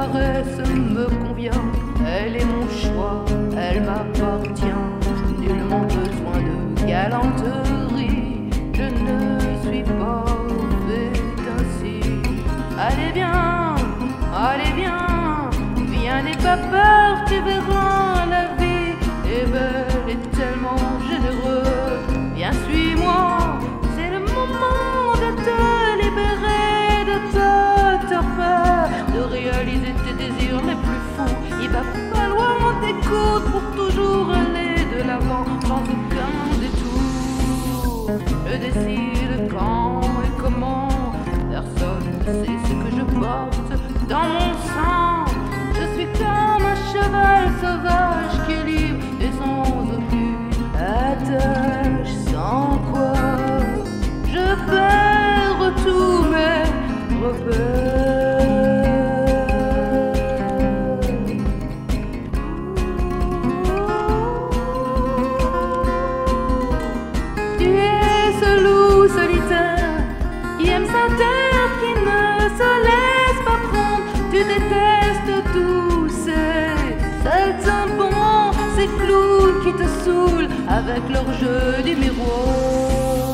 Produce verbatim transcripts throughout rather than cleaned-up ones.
caresse me convient, elle est mon choix, elle m'appartient. Nullement besoin de galanterie, je ne suis pas fait ainsi. Allez viens, allez viens, viens n'aie pas peur, tu verras la vie est belle et tellement généreuse. Viens suis-moi, c'est le moment de te libérer de ta torpeur, de réaliser tes désirs les plus fous. Il va falloir t'écouter pour toujours aller de l'avant sans aucun détour. Je décide quand et comment, personne ne sait ce que je porte dans mon sang. Je suis comme un cheval sauvage qui est libre et sans aucune attache, sans quoi je perds tous mes repères. Tu es ce loup solitaire qui aime sa terre, qui ne se laisse pas prendre. Tu détestes tous ces saltimbanques, ces clowns qui te saoulent avec leur jeu du miroir.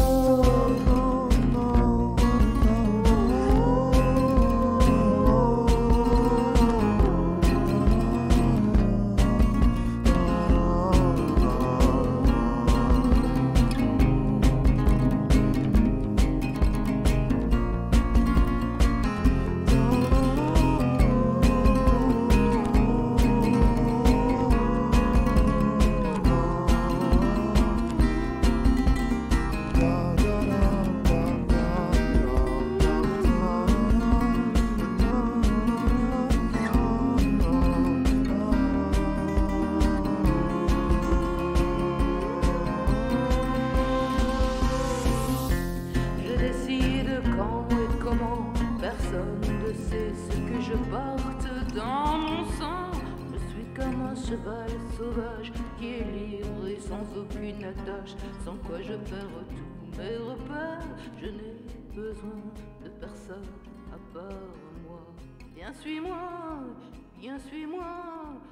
Personne ne sait ce que je porte dans mon sang. Je suis comme un cheval sauvage qui est libre et sans aucune attache, sans quoi je perds tous mes repères. Je n'ai besoin de personne à part moi. Viens suis-moi, viens suis-moi.